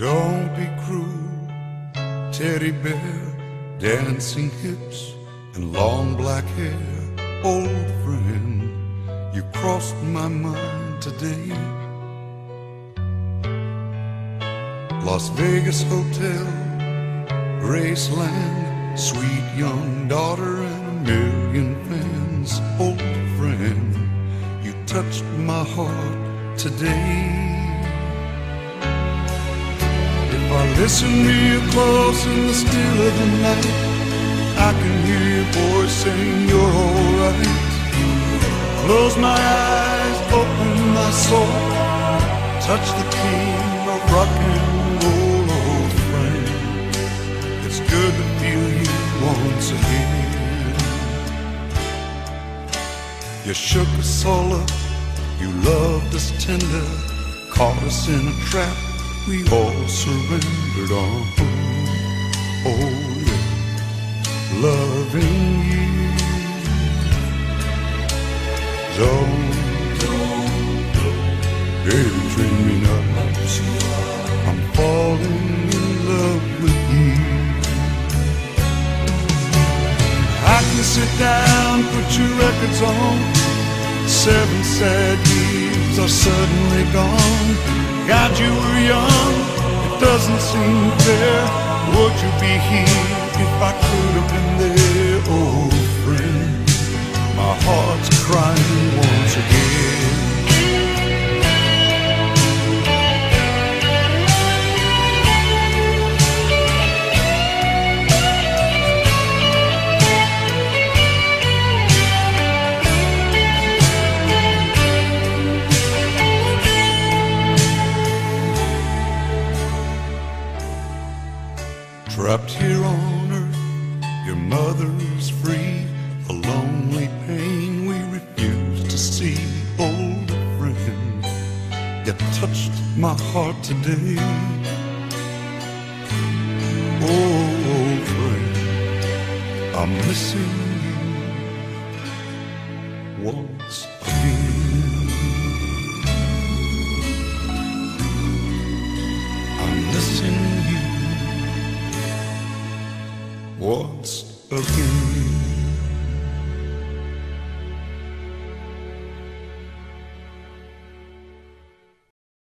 Don't be cruel, teddy bear, dancing hips and long black hair. Old friend, you crossed my mind today. Las Vegas Hotel, Graceland, sweet young daughter and a million fans. Old friend, you touched my heart today. If I listen real close in the still of the night, I can hear your voice saying you're alright. Close my eyes, open my soul, touch the king of rock and roll. Old friend, it's good to feel you once again. You shook us all up, you loved us tender, caught us in a trap, we all surrendered on. Oh yeah, loving you. Don't daydream me now. I'm falling in love with you. I can sit down, put your records on. 7 sad years are suddenly gone. God, you were young, it doesn't seem fair. Would you be here if I could have been there? Old friend, my heart's crying once again. Trapped here on earth, your mother's free. A lonely pain we refuse to see. Old friend, you touched my heart today. Old friend, I'm missing you once again. I'm missing you once again.